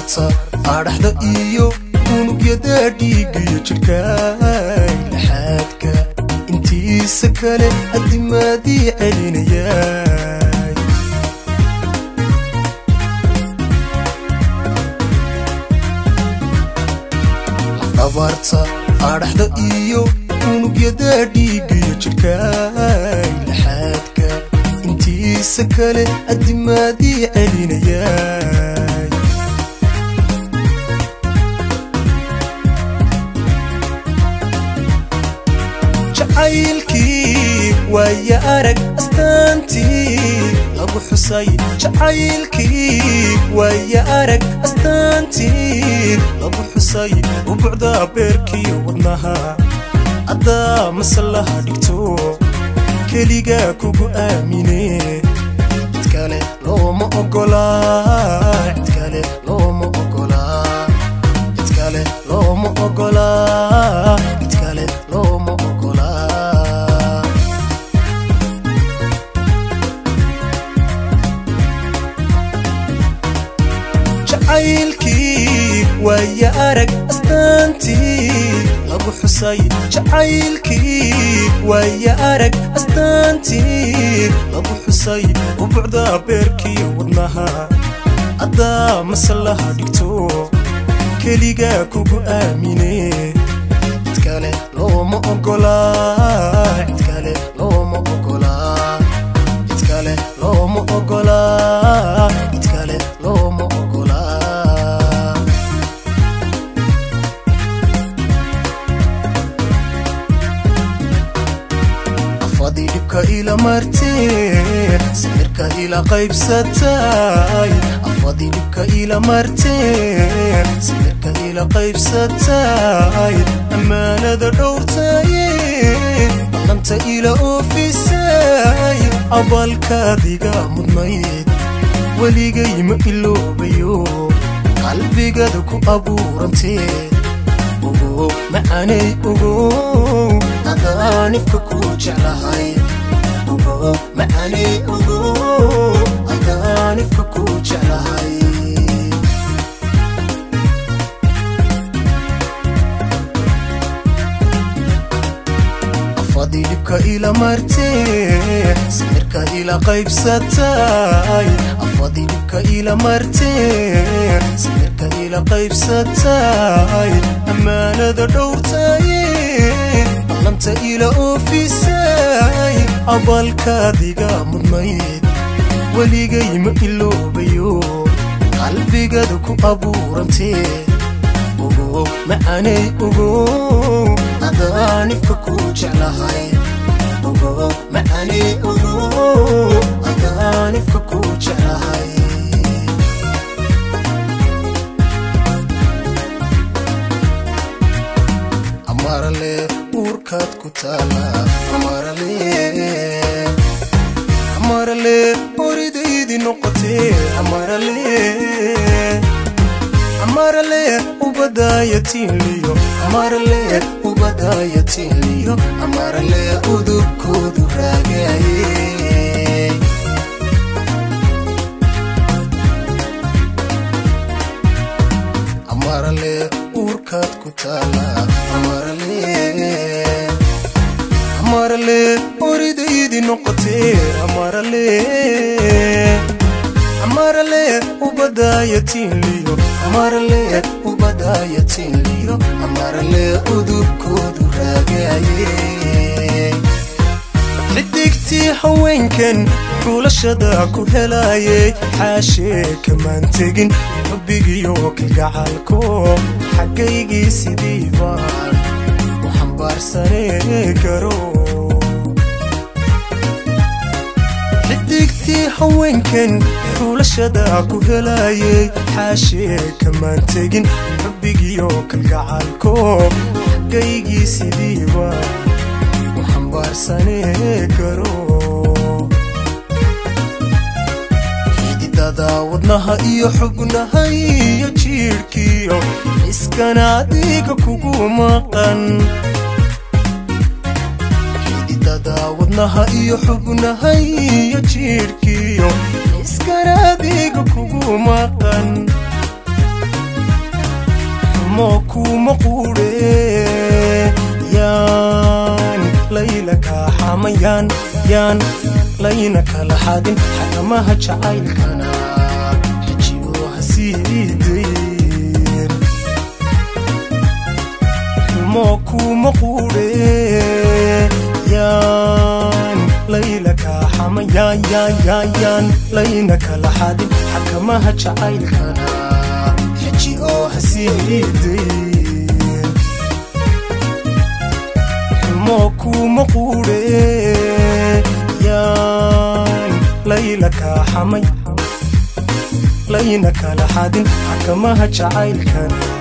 abarta adhaxda iyo unugyada dhiigga iyo jirkaaga laxaadka intiisa kale adimaadii celinayay abarta adhaxda iyo unugyada dhiigga iyo jirkaaga laxaadka intiisa kale adimaadii celinayay jacaylkii waaya arag astaantii lagu xusay jacaylkii waaya arag astaantii lagu xusay ubucda beerkii wadnaha adaa masalaha dhigto keliga kugu aamine cid kale looma ogola cid kale looma ogola cid kale looma ogola cid kale looma ogola jacaylkii waaya arag astaantii lagu xusay jacaylkii waaya arag astaantii lagu xusay ubucda beerkii wadnaha adaa masalaha dhigto keliga kugu aamine cid kale looma ogola cid kale looma ogola cid kale looma ogola cid kale looma ogola afadii dhibka ila martee sawirka ila qaybsatay afadii dhibka ila martee sawirka ila qaybsatay amaanada dhowrtay ballanta ila oofisay abalkaadiga mudnayd weligay ma iloobayo qalbigada ku abuurantee ugu macaanay ugu adaanifka ku jeclahay ugu macaanay ugu adaanifka ku jeclahay afadii dhibka ila martee sawirka ila qaybsatay afadii dhibka ila martee sawirka ila qaybsatay amaanada dhowrtay ballanta ila oofisay abalkaadiga mudnayd weligay ma iloobayo qalbigada ku abuurantee ugu macaanay ugu adaanifka ku jeclahay ugu macaanay ugu adaanifka ku jeclahay amarale uurkaad ku taala amarale oridaydi noqotee amarale ubadaayatiinliyo amarale ubadaayatiinliyo amarale udubkoodu raagaye amarale uurkaad ku taala amarale oridaydi noqotee amarale ubadaayatiinliyo amarale ubadaayatiinliyo amarale udubkoodu raagaye xidigtii haweenkan xulashada ku helayay xaashee kamaan tegin xubbigiyo kalgacalko xaggaygii sidii baan u xambaarsanee karo xidigtii haweenkan xulashada ku helayay xaashee kamaan tegin xubbigiyo kalgacalko xaggaygii sidii baan u xambaarsanee karo xididada wadnaha iyo xubnaha iyo jiirhkiyo iskana adiga kugu maqan xididada wadnaha iyo xubnaha iyo jiirhkiyo iskana adiga kugu maqan حماكو مقوري يان ليلك حميان يان لينك لحادن حكمها جعيل كان حجيوها سيدين حماكو مقوري يان ليلك حميان يان لينك لحادن حكمها جعيل كان حجيوها سيدين حماكو مقوري يان ليلك حمي لينك لحد حكمها جعيل كان